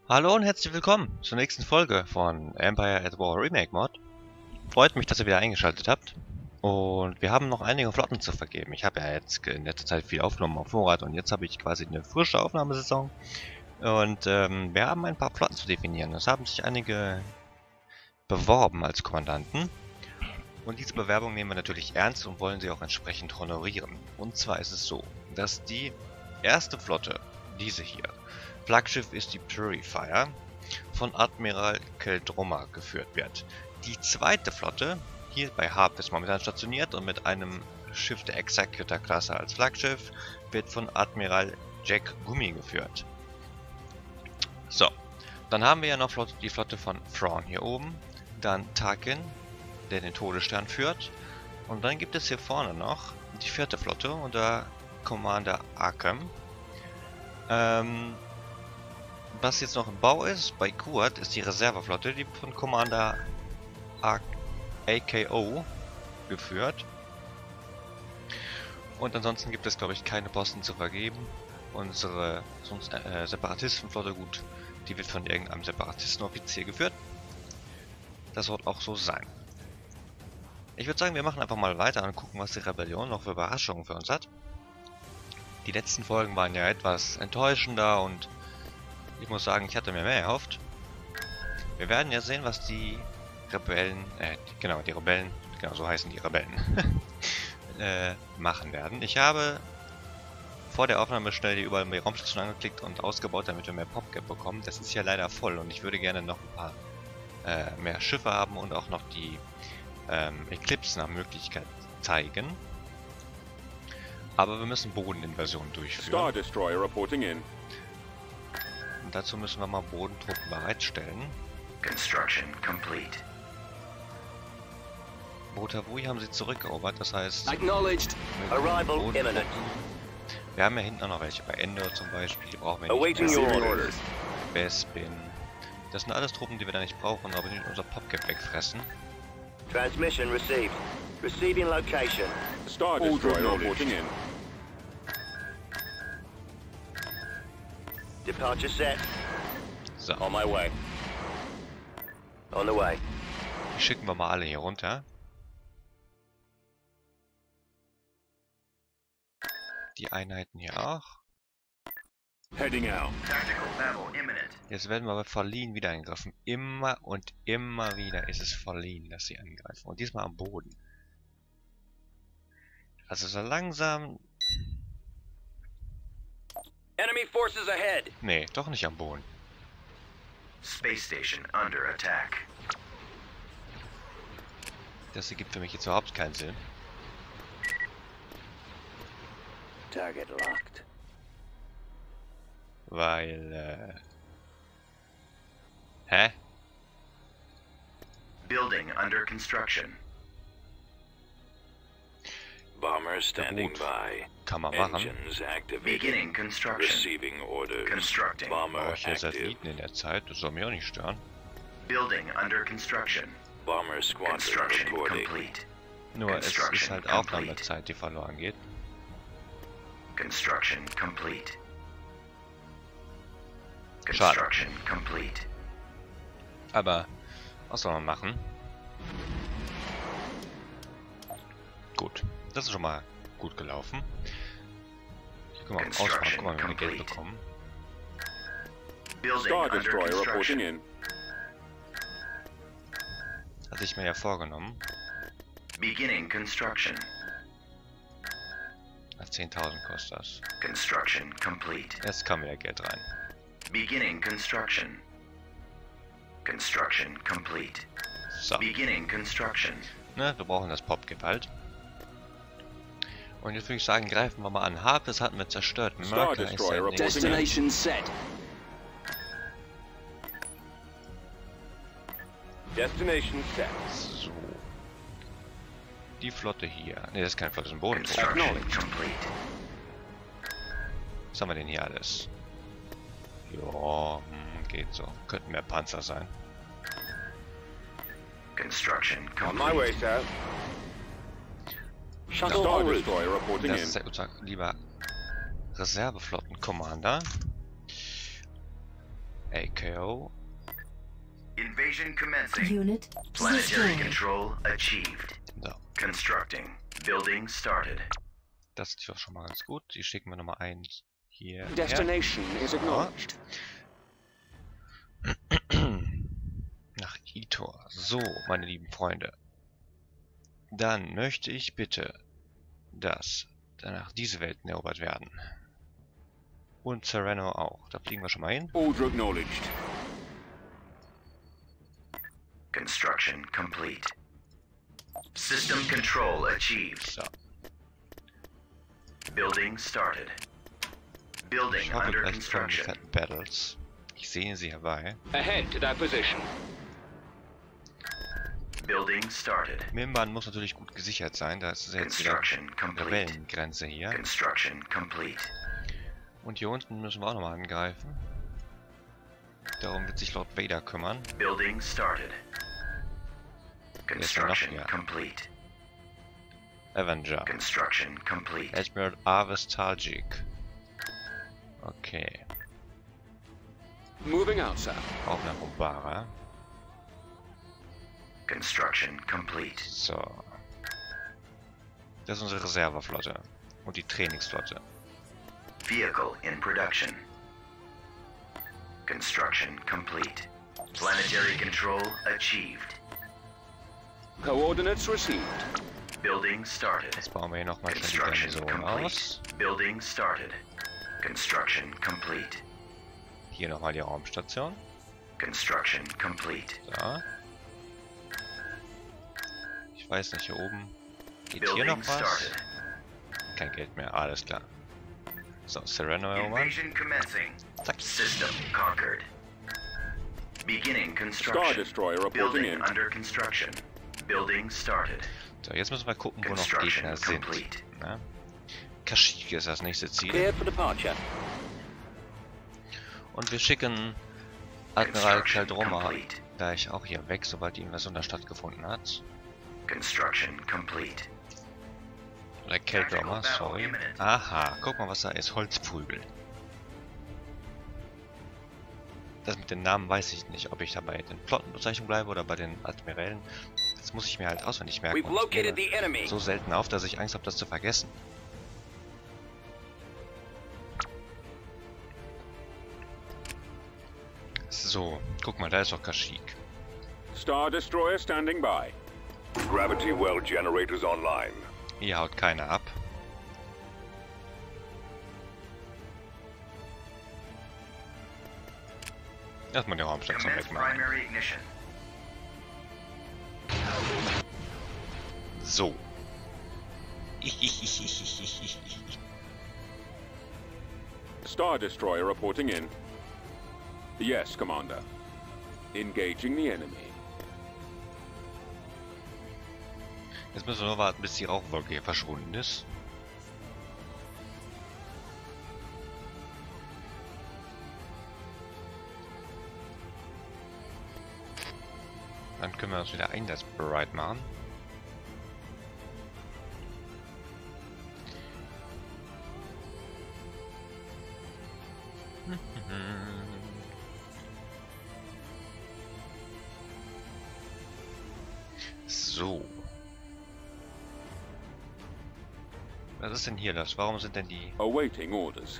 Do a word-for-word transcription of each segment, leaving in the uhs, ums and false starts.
Hallo und herzlich willkommen zur nächsten Folge von Empire at War Remake Mod. Freut mich, dass ihr wieder eingeschaltet habt. Und wir haben noch einige Flotten zu vergeben. Ich habe ja jetzt in letzter Zeit viel aufgenommen auf Vorrat und jetzt habe ich quasi eine frische Aufnahmesaison. Und ähm, wir haben ein paar Flotten zu definieren. Es haben sich einige beworben als Kommandanten. Und diese Bewerbung nehmen wir natürlich ernst und wollen sie auch entsprechend honorieren. Und zwar ist es so, dass die erste Flotte, diese hier, Flaggschiff ist die Purifier, von Admiral Keldroma geführt wird. Die zweite Flotte, hier bei Harp ist momentan stationiert und mit einem Schiff der Executor-Klasse als Flaggschiff, wird von Admiral Jack Gummi geführt. So, dann haben wir ja noch die Flotte von Thrawn hier oben, dann Tarkin, der den Todesstern führt, und dann gibt es hier vorne noch die vierte Flotte unter Commander Arkham. Ähm, was jetzt noch im Bau ist, bei Kuat ist die Reserveflotte, die von Commander A K O geführt. Und ansonsten gibt es, glaube ich, keine Posten zu vergeben. Unsere sonst, äh, Separatistenflotte, gut, die wird von irgendeinem Separatistenoffizier geführt. Das wird auch so sein. Ich würde sagen, wir machen einfach mal weiter und gucken, was die Rebellion noch für Überraschungen für uns hat. Die letzten Folgen waren ja etwas enttäuschender und ich muss sagen, ich hatte mir mehr erhofft. Wir werden ja sehen, was die Rebellen, äh, genau, die Rebellen, genau so heißen die Rebellen, äh, machen werden. Ich habe vor der Aufnahme schnell die überall mehr Raumstation angeklickt und ausgebaut, damit wir mehr PopCap bekommen. Das ist ja leider voll und ich würde gerne noch ein paar äh, mehr Schiffe haben und auch noch die ähm, Eclipse nach Möglichkeit zeigen. Aber wir müssen Bodeninversionen durchführen. Star Destroyer reporting in. Und dazu müssen wir mal Bodentruppen bereitstellen. Construction complete. Botavui haben sie zurückerobert, das heißt... Acknowledged. Arrival imminent. Wir haben ja hinten auch noch welche, bei Endor zum Beispiel, die brauchen wir Awaiting nicht your mehr. orders. Bespin. Das sind alles Truppen, die wir da nicht brauchen, aber die unser PopCap wegfressen. Transmission received. Receiving location. Star Destroyer reporting in. Departure set. So, On my way. On the way. die schicken wir mal alle hier runter. Die Einheiten hier auch. Heading out. Tactical battle imminent. Jetzt werden wir bei Verliehen wieder angegriffen. Immer und immer wieder ist es Verliehen, dass sie angreifen. Und diesmal am Boden. Also so langsam... Enemy forces ahead. Nee, doch nicht am Boden. Space station under attack. Das ergibt für mich jetzt überhaupt keinen Sinn. Target locked. Weil, äh... Hä? Building under construction. Bomber standing Gut. by. Kann man machen. Engines activated. Beginning construction. Receiving orders. Constructing. Bomber Aber ich hier active. Satelliten in der Zeit, das soll mich auch nicht stören. Building under construction. Bomber squadron Construction reporting. complete. Nur es ist Construction halt complete. Aufnahmezeit, die verloren geht. Construction complete. Schade. Construction complete. Aber, was soll man machen? Gut, das ist schon mal gut gelaufen. Hier können wir ausmachen, guck mal, wenn wir Geld bekommen. Building Star under Destroyer reporting construction. in. Hatte ich mir ja vorgenommen. Beginning construction. zehntausend kostet das. Construction complete. Jetzt kam wieder Geld rein. Beginning construction. Construction complete. So, Beginning construction. ne, wir brauchen das Popcap halt. Und jetzt würde ich sagen, greifen wir mal an. Harpes hatten wir zerstört. Star Merker ist Destroyer ja reporting nicht. in. Destination set. Destination set. So. Die Flotte hier. Ne, das ist keine Flotte, das ist ein Bodentrupp. Construction complete. Was haben wir denn hier alles? Ja, hm, geht so. Könnten mehr Panzer sein. Construction On my way, complete. sir. Shuttle Star en route. Destroyer reporting Das in. ist unser lieber Reserveflotten-Commander. A K O. Invasion commencing. Unit Planetary destroyed. control achieved. So, Constructing. Building started. das ist doch schon mal ganz gut. Die schicken wir Nummer eins hier. Destination is acknowledged. Nach Itor. So, meine lieben Freunde. Dann möchte ich bitte, dass danach diese Welten erobert werden. Und Sereno auch. Da fliegen wir schon mal hin. Order acknowledged. Construction complete. System control achieved. So, Building started. Building ich hoffe, under gleich kommen die construction. fetten Battles. Ich sehe sie herbei. Ahead to that position. Building started. Mimban muss natürlich gut gesichert sein. Da ist jetzt wieder Construction complete. Rebellengrenze hier. Construction complete. Und hier unten müssen wir auch nochmal angreifen. Darum wird sich Lord Vader kümmern. Building started. Jetzt noch Construction hier. complete. Avenger. Construction complete. Admiral Arvis Talgic. Okay. Moving out, sir. Auch eine Bombara. Construction complete. So. Das ist unsere Reserveflotte. Und die Trainingsflotte. Vehicle in production. Construction complete. Planetary control achieved. Coordinates received. Building started. Jetzt bauen wir hier nochmal schon die Construction Garnison aus. complete. Building started. Construction complete. Hier nochmal die Raumstation. Construction complete. So. Ich weiß nicht, hier oben geht hier noch Building was. started. Kein Geld mehr, alles klar. So, Sereno erobern. Invasion commencing. Zack. System conquered. Beginning Star construction. Destroyer reporting Building in. under construction. Building started. So, jetzt müssen wir gucken, wo noch Construction Gegner sind. complete. Na? Kashyyyk ist das nächste Ziel. Cleared for departure. Und wir schicken Admiral Construction Kaldroma complete. gleich auch hier weg, sobald die Invasion da stattgefunden hat. Construction complete. Oder Kaldroma, Tactical battle sorry. imminent. Aha, guck mal, was da ist. Holzprügel. Das mit den Namen weiß ich nicht, ob ich da bei den Flottenbezeichnungen bleibe oder bei den Admirälen. Das muss ich mir halt auswendig merken. We've und ich located nehme the enemy. so selten auf, dass ich Angst habe, das zu vergessen. So, guck mal, da ist doch Kashyyyk. Star Destroyer standing by. Gravity well generators online. Hier haut keiner ab. Erstmal die Raumstation Commence wegmachen. primary ignition. So. Star Destroyer reporting in. Yes, Commander. Engaging the enemy. Jetzt müssen wir nur warten, bis die Rauchwolke hier verschwunden ist. Dann können wir uns wieder einsatzbereit machen. So. Was ist denn hier das? Warum sind denn die... Awaiting orders.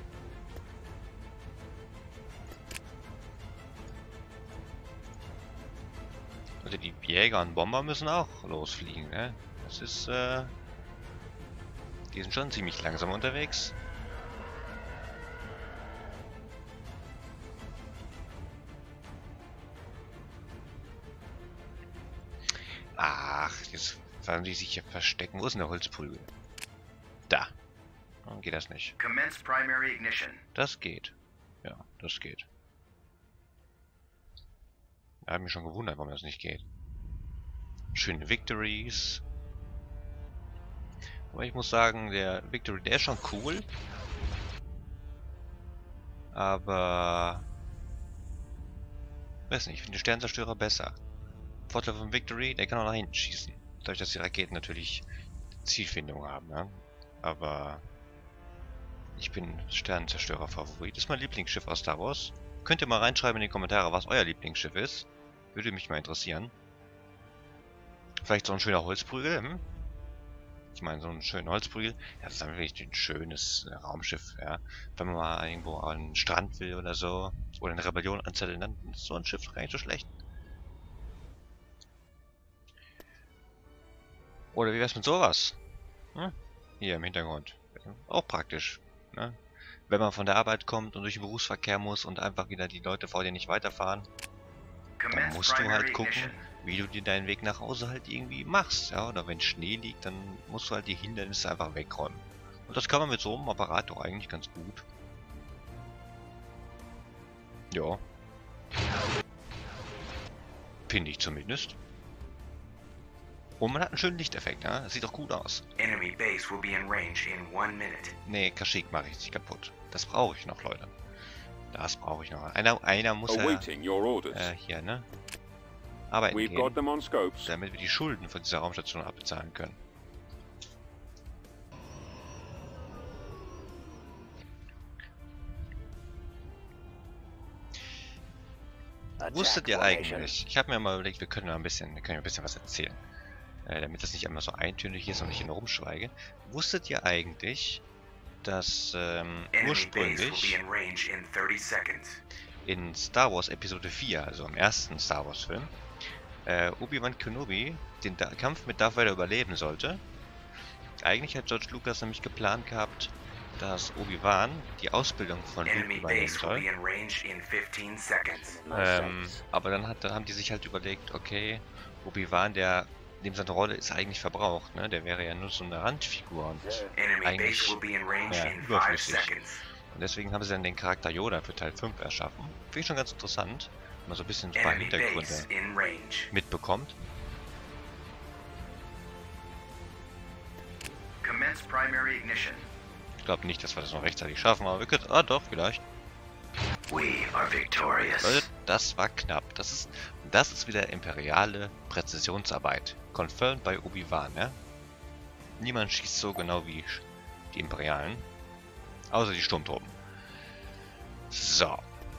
Also die Jäger und Bomber müssen auch losfliegen, ne? Das ist, äh... Die sind schon ziemlich langsam unterwegs. Ach, jetzt werden die sich hier verstecken. Wo ist denn der Holzprügel? Da. Warum geht das nicht? Commence primary ignition. Das geht. Ja, das geht. Ich habe mich schon gewundert, warum das nicht geht. Schöne Victories. Aber ich muss sagen, der Victory, der ist schon cool. Aber... Weiß nicht, ich finde den Sternzerstörer besser. Vorteil von Victory, der kann auch nach hinten schießen. Dadurch, dass die Raketen natürlich Zielfindung haben, ja. Aber... Ich bin Sternenzerstörer-Favorit. Das ist mein Lieblingsschiff aus Star Wars. Könnt ihr mal reinschreiben in die Kommentare, was euer Lieblingsschiff ist. Würde mich mal interessieren. Vielleicht so ein schöner Holzprügel, hm? Ich meine, so ein schöner Holzprügel. Ja, das ist dann wirklich ein schönes äh, Raumschiff, ja. Wenn man mal irgendwo an den Strand will oder so. Oder eine Rebellion anzetteln, dann ist so ein Schiff gar nicht so schlecht. Oder wie wär's mit sowas? Hm? Hier im Hintergrund. Auch praktisch, ne? Wenn man von der Arbeit kommt und durch den Berufsverkehr muss und einfach wieder die Leute vor dir nicht weiterfahren, dann musst du halt gucken, wie du dir deinen Weg nach Hause halt irgendwie machst, ja, oder wenn Schnee liegt, dann musst du halt die Hindernisse einfach wegräumen. Und das kann man mit so einem Apparat doch eigentlich ganz gut. Ja. Finde ich zumindest. Und man hat einen schönen Lichteffekt, ja, das sieht doch gut aus. Enemy base will be in range in one minute. Nee, Kashyyyk mache ich nicht kaputt. Das brauche ich noch, Leute. Das brauche ich noch. Einer, einer muss ja Awaiting your orders. äh, hier, ne? Arbeiten We've got gehen, them on scopes. damit wir die Schulden von dieser Raumstation abbezahlen können. Wusstet ihr eigentlich? Ich habe mir mal überlegt, wir können mal ein bisschen, wir können ein bisschen was erzählen, äh, damit das nicht immer so eintönig ist und ich nur rumschweige. Wusstet ihr eigentlich, dass ähm, ursprünglich in Star Wars Episode vier, also im ersten Star Wars Film, äh, Obi-Wan Kenobi den da Kampf mit Darth Vader überleben sollte? Eigentlich hat George Lucas nämlich geplant gehabt, dass Obi-Wan die Ausbildung von Luke übernehmen soll. Ähm, aber dann, hat, dann haben die sich halt überlegt, okay, Obi-Wan, der dem seine Rolle ist eigentlich verbraucht, ne? Der wäre ja nur so eine Randfigur und eigentlich ja, überflüssig. Und deswegen haben sie dann den Charakter Yoda für Teil fünf erschaffen. Finde ich schon ganz interessant, wenn man so ein bisschen ein paar Hintergründe mitbekommt. Ich glaube nicht, dass wir das noch rechtzeitig schaffen, aber wir können... Ah doch, vielleicht. Leute, das war knapp. Das ist, das ist wieder imperiale Präzisionsarbeit. Confirmed bei Obi-Wan, ja? Niemand schießt so genau wie die Imperialen. Außer die Sturmtruppen. So.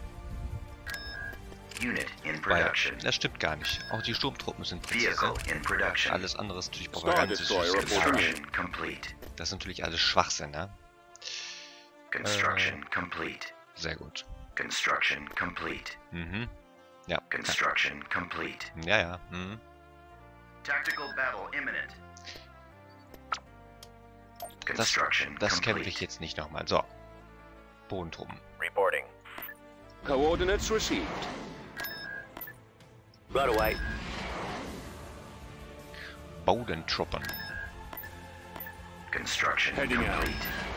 Weil, das stimmt gar nicht. Auch die Sturmtruppen sind präzise. Alles andere ist natürlich Propaganda. Das ist natürlich alles Schwachsinn, ne? Construction complete. Sehr gut. Construction complete. Mhm. Ja. Construction complete. Ja, ja. Mhm. Tactical battle imminent. Das, Construction das kämpfe complete. ich jetzt nicht nochmal. So. Bodentruppen. Reporting. Coordinates received. Right away. Bodentruppen. Construction Heading out. complete.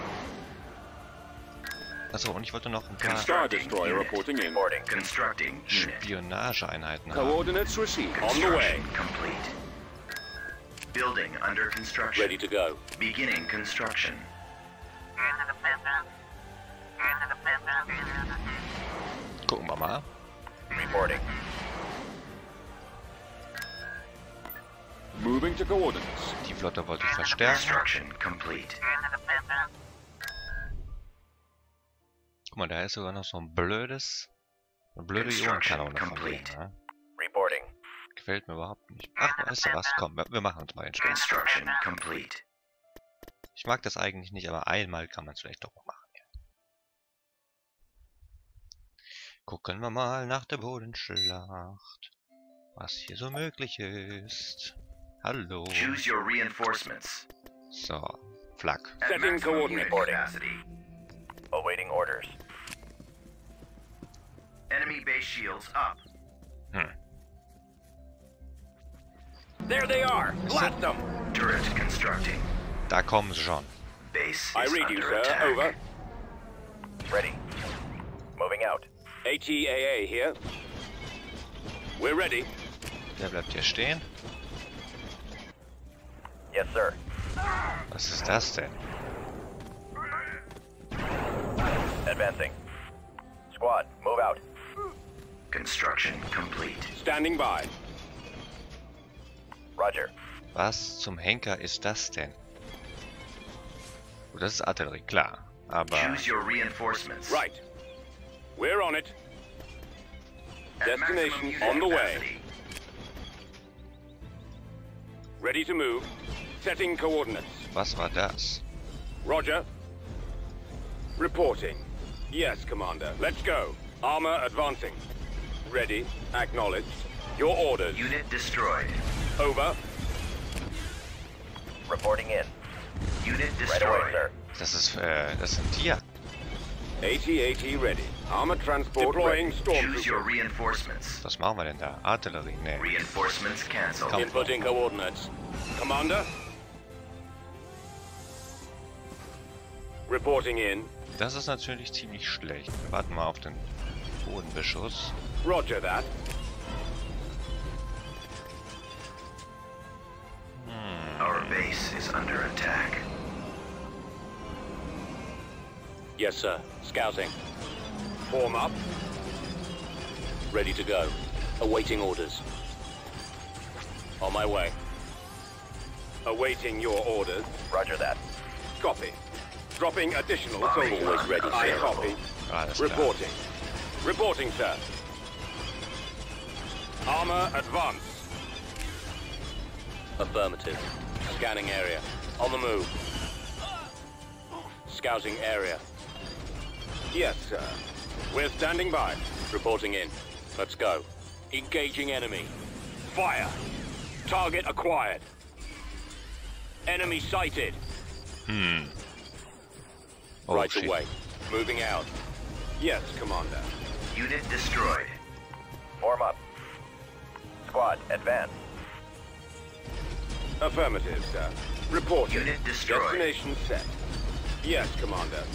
Achso, und ich wollte noch ein paar Star Destroyer reporting in. Constructing unit. Spionageeinheiten haben. Coordinates received. On the way. Construction complete. Building under construction. Ready to go. Beginning construction. Gucken wir mal. Reporting. Moving to coordinates. Die Flotte wollte ich verstärken. Construction complete. Guck mal, da ist sogar noch so ein blödes, eine blöde Ionenkanone von denen, ne? Reporting. Gefällt mir überhaupt nicht. Ach, weißt du was? Komm, wir, wir machen uns mal den Spaß. Construction complete. Ich mag das eigentlich nicht, aber einmal kann man es vielleicht doch mal machen. Ja. Gucken wir mal nach der Bodenschlacht, was hier so möglich ist. Hallo. Choose your reinforcements. So, Flak. At Setting maximum coordinate. unit capacity. Awaiting orders. Enemy base shields up. Hm. There they are. Blast them. Turret constructing. Da kommen sie schon. Base I is read you, under sir. attack. Over. Ready. Moving out. A T A A here. We're ready. Der bleibt hier stehen. Yes, sir. Was ist das denn? Advancing. Squad, move out. Construction complete. Standing by. Roger. Was zum Henker ist das denn? Gut, das ist Artillerie, klar. Aber Choose your reinforcements. Right. We're on it. At maximum Destination unit on the way. capacity. Ready to move. Setting coordinates. Was war das? Roger. Reporting. Yes, Commander. Let's go. Armor advancing. Ready. Acknowledged. Your orders. Unit destroyed. Over. Reporting in. Unit Right away, destroyed. sir. Das ist, äh, das sind Tier. AT AT ready. Armor transport deploying Choose your stormtrooper. reinforcements. Was machen wir denn da? Artillerie? Nee. Reinforcements cancelled. Komm. Inputting coordinates. Commander. Reporting in. Das ist natürlich ziemlich schlecht. Wir warten mal auf den Bodenbeschuss. Roger that. Our base is under attack. Yes, sir. Scouting. Form up. Ready to go. Awaiting orders. On my way. Awaiting your orders. Roger that. Copy. Dropping additional Bombing soldiers. run Ready, I available. copy. Alles klar. Reporting. Reporting, sir. Armor advance. Affirmative. Scanning area. On the move. Scouting area. Yes, sir. We're standing by. Reporting in. Let's go. Engaging enemy. Fire. Target acquired. Enemy sighted. Hm. Oh, Right shit. away. Moving out. Yes, Commander. Unit destroyed. Form up. Squad, advance. Affirmative, sir. Reporting. Unit destroyed. Destination set. Yes, Commander.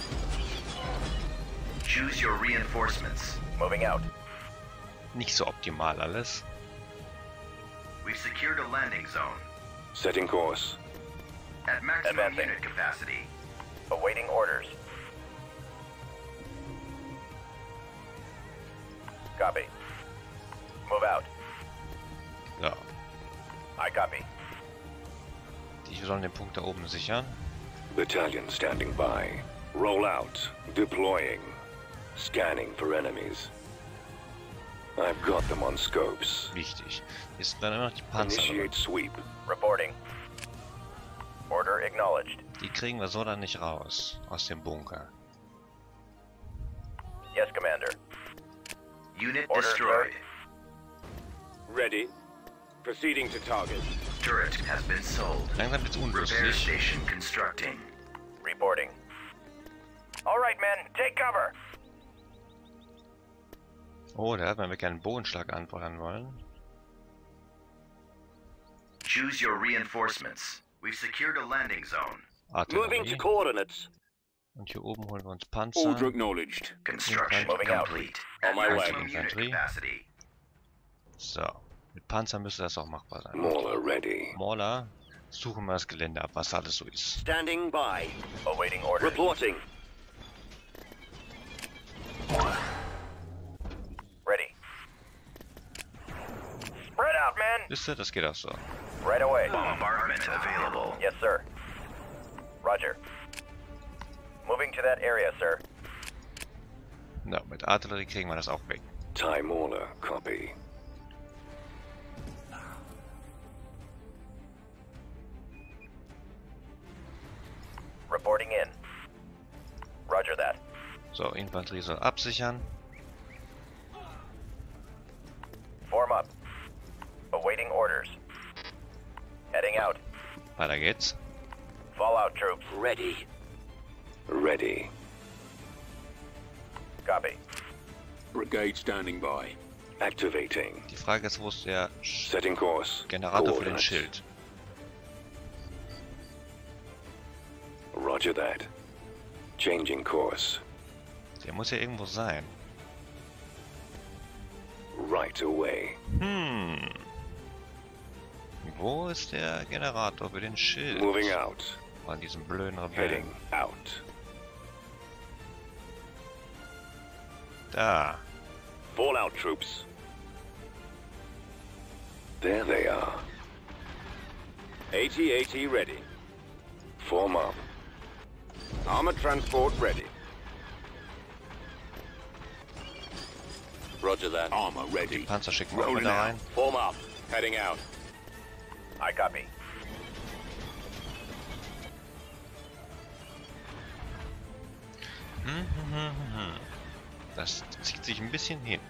Choose your reinforcements. Moving out. Nicht so optimal alles. We've secured a landing zone. Setting course. At maximum Advancing. unit capacity. Awaiting orders. Copy. Move out. Ja. I copy. Die sollen den Punkt da oben sichern. Battalion standing by. Roll out. Deploying. Scanning for enemies. I've got them on scopes. Wichtig. Jetzt dann immer noch die Panzer. Initiate sweep. Reporting. Order acknowledged. Die kriegen wir so dann nicht raus. Aus dem Bunker. Yes, Commander. Unit Order, destroyed. Ready. Proceeding to target. Turret has been sold. Langsam wird's Repair unlustig. station constructing. Reporting. All right, men, take cover. Oh, da hat man mir gerne einen Bogenschlag anfeuern wollen. Choose your reinforcements. We've secured a landing zone. Moving to Artillerie. coordinates. Und hier oben holen wir uns Panzer. Order acknowledged. Construction Moving out. complete. On At my way. maximum unit Infantry. capacity. So. Mit Panzer müsste das auch machbar sein. Mauler ready. Mauler. Suchen wir das Gelände ab, was alles so ist. Standing by. Awaiting orders. Reporting. Ready. Spread out, men. Wisst ihr, das geht auch so. Right away. Bombardment available. Yes, sir. Roger. Moving to that area, sir. Ja, mit Artillerie kriegen wir das auch weg. Tie Mauler. Copy. Reporting in. Roger that. So, Infanterie soll absichern. Form up. Awaiting orders. Heading out. Weiter geht's. Fallout troops. Ready. Ready. Copy. Brigade standing by. Activating. Die Frage ist, wo ist der Sch- Setting course. Generator für den Coordinates. Schild? Roger that. Changing course. Der muss ja irgendwo sein. Right away. Hm. Wo ist der Generator für den Schild? Moving out. An diesem blöden Rebellen. Heading out. Da. Fallout troops. There they are. AT AT ready. Form up. Armor transport ready. Roger that. Armor Die ready. Panzer schicken wir auch Rolling mal da out. rein. Form up. Heading out. I copy. Hm, hm, hm, hm. Das zieht sich ein bisschen hin.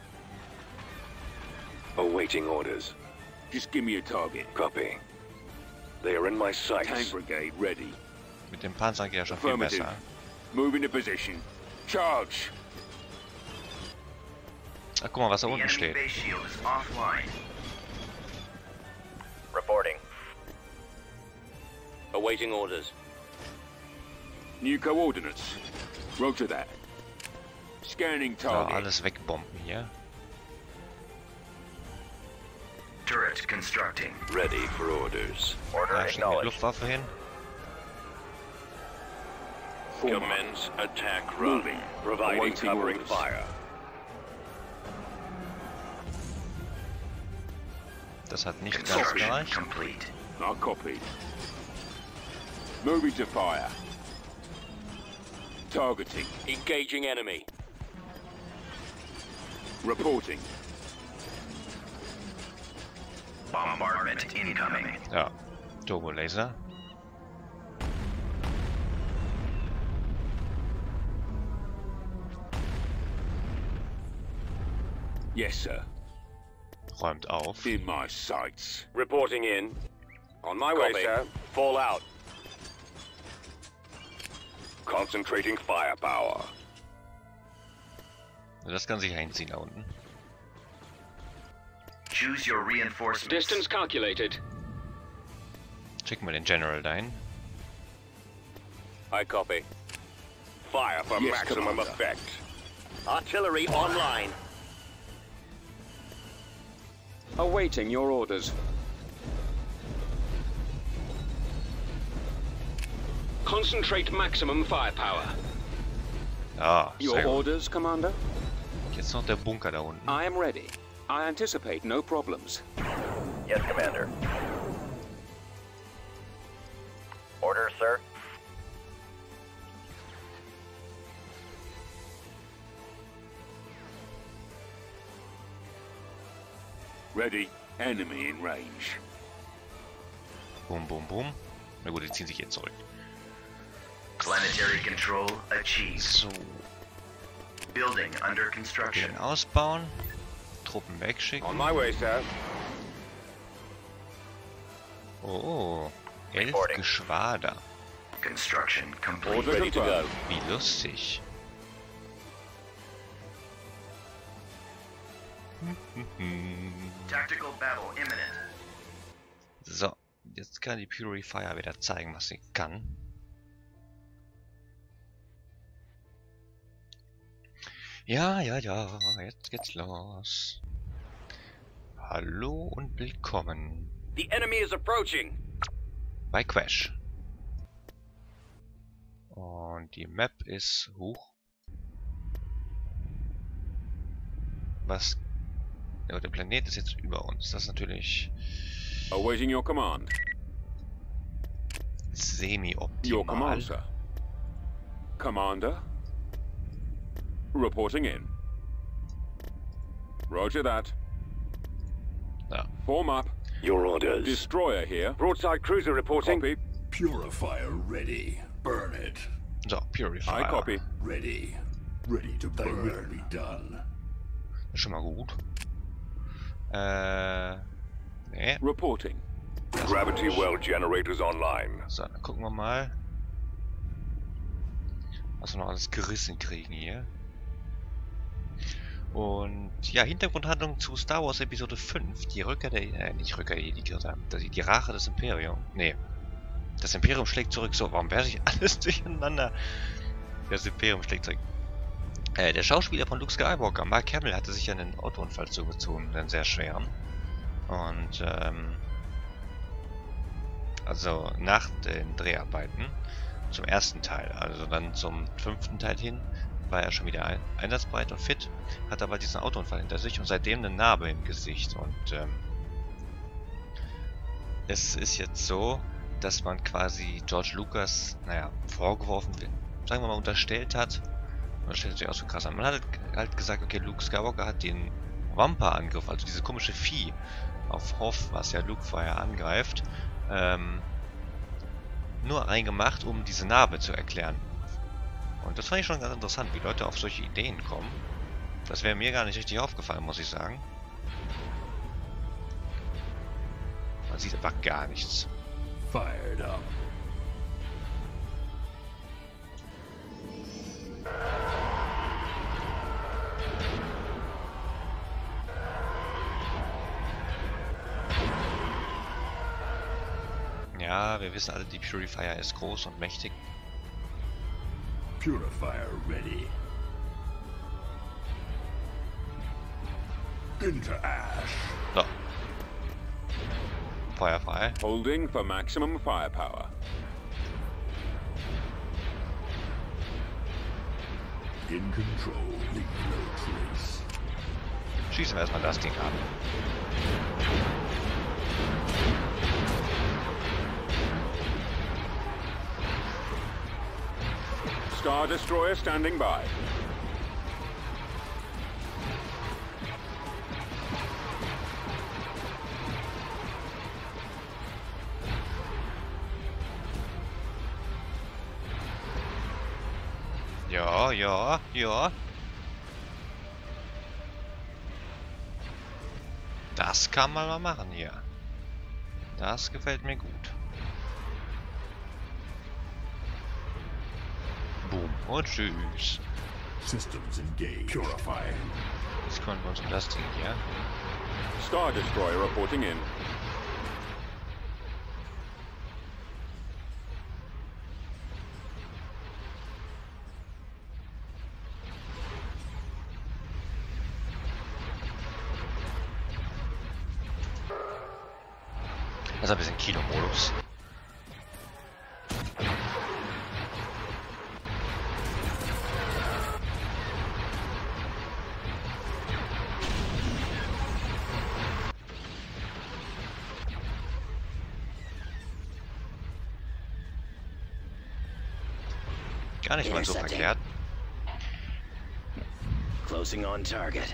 Awaiting orders. Just give me a target. Copy. They are in my Tank sights. brigade ready. Mit dem Panzer geht ja schon viel Affirmative. besser. Move into position. Charge. Ach, guck mal, was da The unten enemy steht. base shield is offline. Reporting. Awaiting orders. New coordinates. Roger that. Scanning So, target. alles wegbomben hier. Turret constructing. Ready for orders. Order Da steht die acknowledged. Luftwaffe hin. Form up. Commence attack run. Moving. Providing Awaiting covering orders. fire. Das hat nicht ganz Construction gereicht. complete. I copy. Moving to fire. Targeting. Engaging enemy. Reporting. Bombardment incoming. Ja, Turbolaser. Yes, sir. Räumt auf. In my sights. Reporting in. On my way, Copy. sir. Fall out. Concentrating firepower. Das kann sich einziehen da unten. Choose your reinforcements. Distance calculated. Schicken wir den General dahin. I copy. Fire for Yes, maximum Commander. effect. Artillery online. Awaiting your orders. Concentrate maximum firepower. Ja, Your sehr gut. orders, Commander? Jetzt noch der Bunker da unten. I am ready. I anticipate no problems. Yes, Commander. Orders, sir. Ready. Enemy in range. Boom, boom, boom. Na gut, die ziehen sich jetzt zurück. Planetary control achieved. So, Building under construction. den ausbauen. Truppen wegschicken. On my way, sir. Oh, elf Reporting. Geschwader. Construction complete. Order Ready to go. Wie lustig. Tactical battle imminent. So, jetzt kann die Purifier wieder zeigen, was sie kann. Ja, ja, ja, jetzt geht's los. Hallo und willkommen The enemy is approaching. bei Crash. Und die Map ist hoch. Was? Ja, der Planet ist jetzt über uns. Das ist natürlich Awaiting your command. Your semi-optimal. command, sir. Commander? Reporting in. Roger that. Ja. Form up. Your orders. Destroyer here. Broadside cruiser reporting. Copy. Purifier ready. Burn it. So, Purifier. I copy. Ready. Ready to burn. Thy will be done. Ist schon mal gut. Äh. Nee. Reporting. Gravity well generators online. So, dann gucken wir mal, was wir noch alles gerissen kriegen hier. Und ja, Hintergrundhandlung zu Star Wars Episode fünf. Die Rückkehr der, äh, nicht Rückkehr der Jedi-Götter, die, die Rache des Imperiums. Nee. Das Imperium schlägt zurück. So, warum werfe ich alles durcheinander? Das Imperium schlägt zurück. Äh, der Schauspieler von Luke Skywalker, Mark Hamill, hatte sich einen Autounfall zugezogen, einen sehr schweren. Und, ähm... also nach den Dreharbeiten zum ersten Teil, also dann zum fünften Teil hin, war er schon wieder ein einsatzbereit und fit, hat aber diesen Autounfall hinter sich und seitdem eine Narbe im Gesicht. Und ähm, es ist jetzt so, dass man quasi George Lucas, naja, vorgeworfen wird, sagen wir mal unterstellt hat, Das stellt sich auch so krass an. Man hat halt gesagt, okay, Luke Skywalker hat den Wampa-Angriff, also diese komische Vieh auf Hoth, was ja Luke vorher angreift, ähm, nur reingemacht, um diese Narbe zu erklären. Und das fand ich schon ganz interessant, wie Leute auf solche Ideen kommen. Das wäre mir gar nicht richtig aufgefallen, muss ich sagen. Man sieht aber gar nichts. Fired up. Ja, wir wissen alle, die Purifier ist groß und mächtig. Purifier ready. Into ash. So. Feuer frei. Holding for maximum firepower. In control. Leave no trace. Schießen wir erstmal das Ding an. Star Destroyer standing by. Ja, ja, ja. Das kann man mal machen hier. Das gefällt mir gut. Boom und tschüss. Systems engaged. Purifying. Jetzt können wir uns um das Ding hier. Star Destroyer reporting in. Das ist ein bisschen Kino-Modus. Gar nicht mal so verkehrt. Closing on target.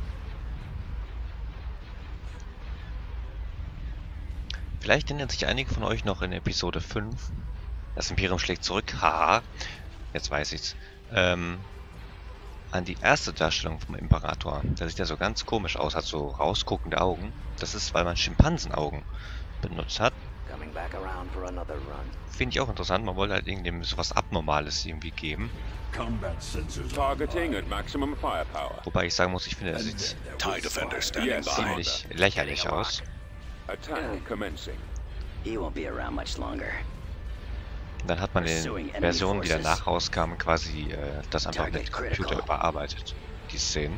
Vielleicht erinnern sich einige von euch noch in Episode fünf. Das Imperium schlägt zurück. Haha. Jetzt weiß ich's. Ähm, an die erste Darstellung vom Imperator. Der sieht ja so ganz komisch aus, hat so rausguckende Augen. Das ist, weil man Schimpansenaugen benutzt hat. Finde ich auch interessant. Man wollte halt irgendwie so was Abnormales irgendwie geben. Combat sensors Targeting at maximum firepower. Wobei ich sagen muss, ich finde, das sieht TIE Defender Yes, ziemlich lächerlich aus. Attack commencing. He won't be around much longer. Dann hat man in Versionen, die danach rauskamen, quasi äh, das einfach mit Computer überarbeitet. Die Szenen.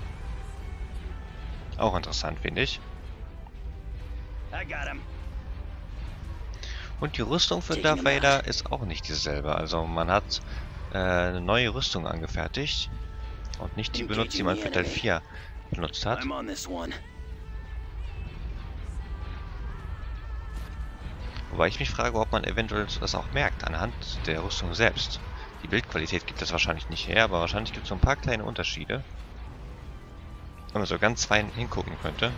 Auch interessant, finde ich. I got him. Und die Rüstung für Darth Vader ist auch nicht dieselbe. Also man hat äh, eine neue Rüstung angefertigt und nicht die benutzt, die man für Teil vier benutzt hat. I'm on this one. Wobei ich mich frage, ob man eventuell das auch merkt anhand der Rüstung selbst. Die Bildqualität gibt das wahrscheinlich nicht her, aber wahrscheinlich gibt es so ein paar kleine Unterschiede. Wenn man so ganz fein hingucken könnte.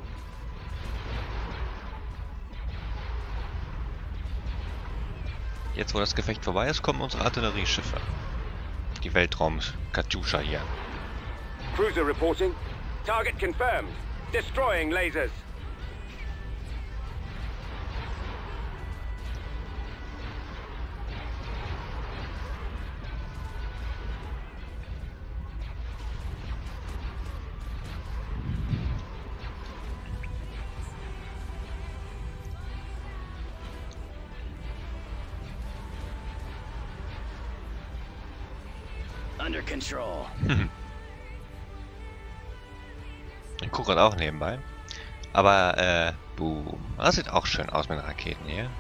Jetzt, wo das Gefecht vorbei ist, kommen unsere Artillerieschiffe. Die Weltraum-Katjuscha hier. Cruiser reporting. Target confirmed. Destroying lasers. Under control. Ich gucke gerade auch nebenbei. Aber, äh, boom. Das sieht auch schön aus mit den Raketen hier.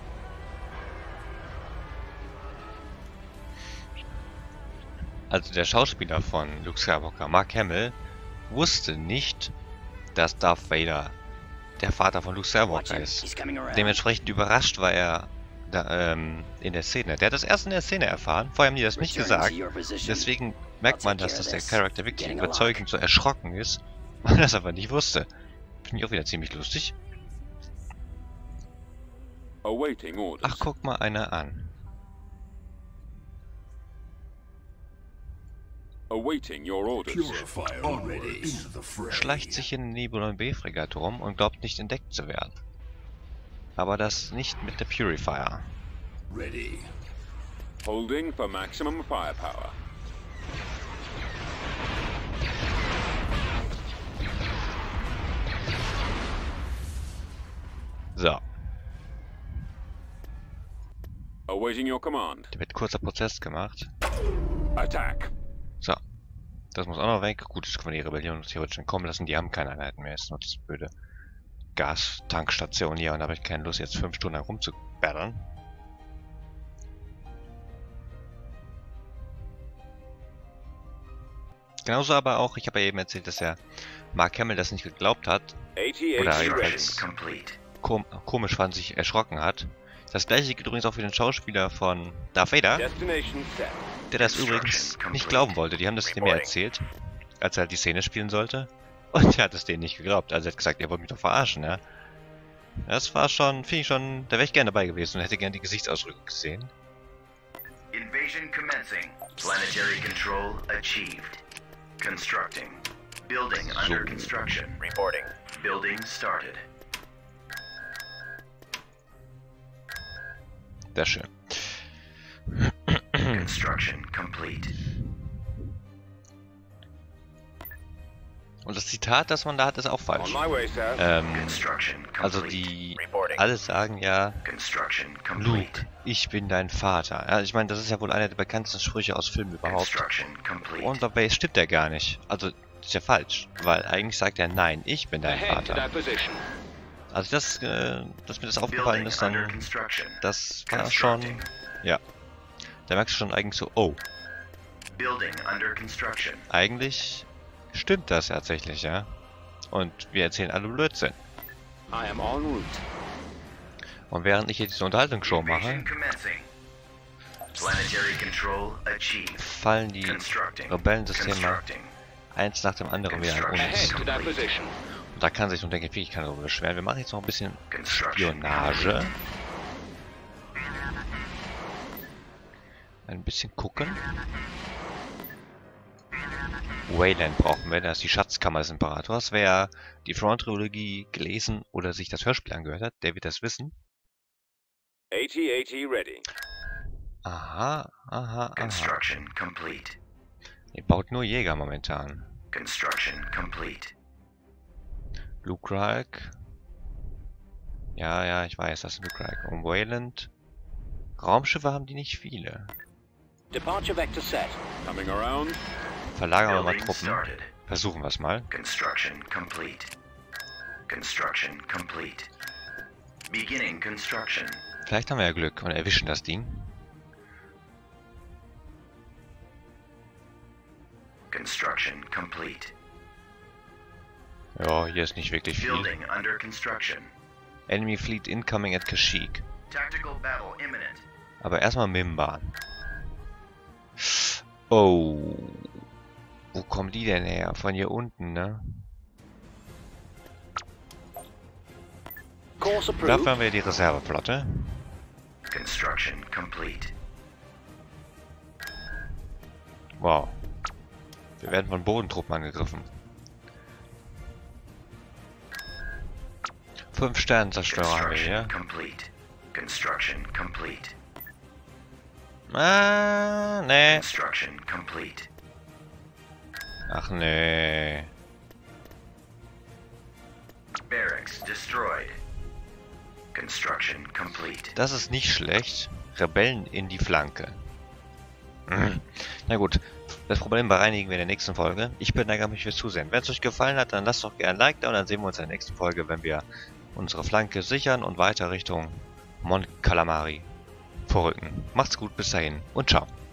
Also der Schauspieler von Luke Skywalker, Mark Hamill, wusste nicht, dass Darth Vader der Vater von Luke Skywalker ist. Dementsprechend überrascht war er, da, ähm, in der Szene. Der hat das erst in der Szene erfahren. Vorher haben die das nicht gesagt. Deswegen merkt man, dass das der Charakter wirklich überzeugend so erschrocken ist, weil er das aber nicht wusste. Finde ich auch wieder ziemlich lustig. Awaiting orders. Ach, guck mal einer an. Awaiting your orders. Purifier already into the fray. Schleicht sich in Nebulon B-Fregatte rum und glaubt nicht entdeckt zu werden. Aber das nicht mit der Purifier. Ready. Holding for maximum firepower. So. Awaiting your command. Da wird kurzer Prozess gemacht. Attack. So. Das muss auch noch weg. Gut, das können wir die Rebellion theoretisch schon kommen lassen. Die haben keine Einheiten mehr. Ist nur das blöde Gastankstationen hier. Und da habe ich keine Lust, jetzt fünf Stunden herumzubärren. Genauso aber auch, ich habe ja eben erzählt, dass der Mark Hamill das nicht geglaubt hat. Oder jedenfalls kom komisch fand, sich erschrocken hat. Das gleiche gilt übrigens auch für den Schauspieler von Darth Vader, der das übrigens nicht glauben wollte. Die haben das mir erzählt, als er halt die Szene spielen sollte. Und er hat es denen nicht geglaubt. Also er hat gesagt, er wollte mich doch verarschen, ja. Das war schon, finde ich schon, da wäre ich gerne dabei gewesen und hätte gerne die Gesichtsausdrücke gesehen. Invasion commencing. Planetary control achieved. Constructing. Building under construction. Reporting. Building started. Sehr schön. Construction complete. Und das Zitat, das man da hat, ist auch falsch. On my way, sir. Ähm, Construction complete. also die, Reporting. alle sagen ja, Construction Luke, complete. ich bin dein Vater. Ja, ich meine, das ist ja wohl einer der bekanntesten Sprüche aus Filmen überhaupt. Construction complete. Und dabei stimmt er gar nicht. Also, das ist ja falsch. Weil eigentlich sagt er, nein, ich bin dein Ahead to Vater. that position. Also das, äh, dass mir das aufgefallen Building ist, under dann, construction. das war schon, Constructing. ja. Da merkst du schon eigentlich so, oh, Building under construction. eigentlich stimmt das tatsächlich, ja. Und wir erzählen alle Blödsinn. I am en route. Und während ich hier diese Unterhaltungsshow mache, Invasion commencing. Planetary control achieved. fallen die Constructing. Rebellensysteme Constructing. eins nach dem anderen wieder an Ahead uns. to that position. Und da kann sich nun, denke ich, wirklich keiner darüber beschweren. Wir machen jetzt noch ein bisschen Construction Spionage. Ein bisschen gucken. Wayland brauchen wir, das ist die Schatzkammer des Imperators. Wer die Front-Trilogie gelesen oder sich das Hörspiel angehört hat, der wird das wissen. AT AT ready. Aha, aha, aha. Construction complete. Ihr baut nur Jäger momentan. Construction complete. Luke Ralk. Ja, ja, ich weiß, das ist Luke Ralk. Und Wayland. Raumschiffe haben die nicht viele. Departure vector set. Coming around. Verlagern wir mal Building Truppen. started. Versuchen wir es mal. Construction complete. Construction complete. Beginning construction. Vielleicht haben wir ja Glück und erwischen das Ding. Construction complete. Ja, hier ist nicht wirklich viel. Building under construction. Enemy Fleet incoming at Kashyyyk. Tactical battle imminent. Aber erstmal Mimban. Oh. Wo kommen die denn her? Von hier unten, ne? Course approved. Dafür haben wir die Reserveflotte. Construction complete. Wow. Wir werden von Bodentruppen angegriffen. Fünf Sternenzerstörer haben wir hier. Construction complete. Construction complete. Ah, nee. Construction complete. Ach nee. Barracks destroyed. Construction complete. Das ist nicht schlecht. Rebellen in die Flanke. Mhm. Na gut. Das Problem bereinigen wir in der nächsten Folge. Ich bedanke mich fürs Zusehen. Wenn es euch gefallen hat, dann lasst doch gerne ein Like da und dann sehen wir uns in der nächsten Folge, wenn wir unsere Flanke sichern und weiter Richtung Mon Calamari vorrücken. Macht's gut, bis dahin und ciao.